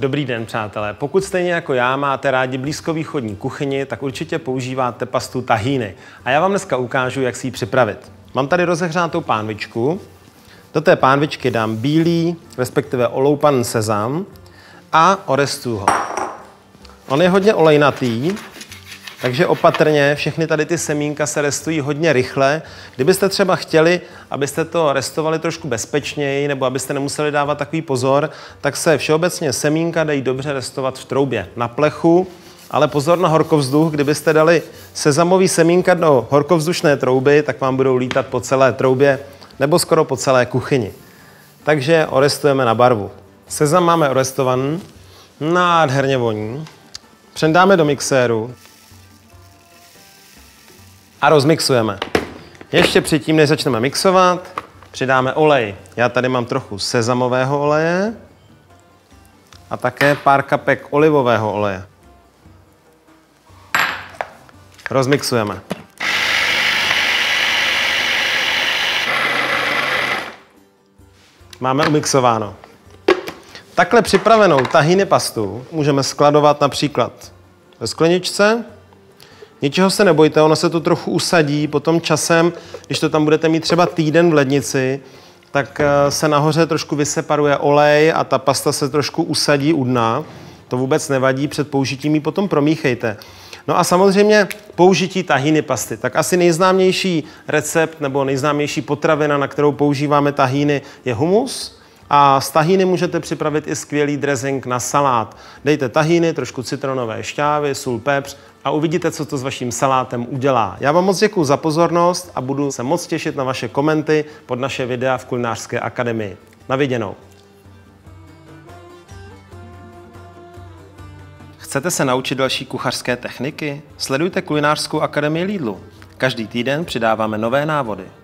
Dobrý den, přátelé. Pokud stejně jako já máte rádi blízkovýchodní kuchyni, tak určitě používáte pastu tahini. A já vám dneska ukážu, jak si ji připravit. Mám tady rozehřátou pánvičku. Do té pánvičky dám bílý, respektive oloupaný sezam a orestuju ho. On je hodně olejnatý, takže opatrně, všechny tady ty semínka se restují hodně rychle. Kdybyste třeba chtěli, abyste to restovali trošku bezpečněji, nebo abyste nemuseli dávat takový pozor, tak se všeobecně semínka dají dobře restovat v troubě, na plechu, ale pozor na horkovzduch, kdybyste dali sezamový semínka do horkovzdušné trouby, tak vám budou lítat po celé troubě nebo skoro po celé kuchyni. Takže orestujeme na barvu. Sezam máme orestovaný, nádherně voní. Předáme do mixéru a rozmixujeme. Ještě předtím, než začneme mixovat, přidáme olej. Já tady mám trochu sezamového oleje a také pár kapek olivového oleje. Rozmixujeme. Máme umixováno. Takhle připravenou tahini pastu můžeme skladovat například ve skleničce. Ničeho se nebojte, ono se to trochu usadí, potom časem, když to tam budete mít třeba týden v lednici, tak se nahoře trošku vyseparuje olej a ta pasta se trošku usadí u dna. To vůbec nevadí, před použitím ji potom promíchejte. No a samozřejmě použití tahini pasty. Tak asi nejznámější recept nebo nejznámější potravina, na kterou používáme tahini, je humus. A z tahini můžete připravit i skvělý dressing na salát. Dejte tahini, trošku citronové šťávy, sůl, pepř a uvidíte, co to s vaším salátem udělá. Já vám moc děkuji za pozornost a budu se moc těšit na vaše komenty pod naše videa v Kulinářské akademii. Na viděnou. Chcete se naučit další kuchařské techniky? Sledujte Kulinářskou akademii Lidlu. Každý týden přidáváme nové návody.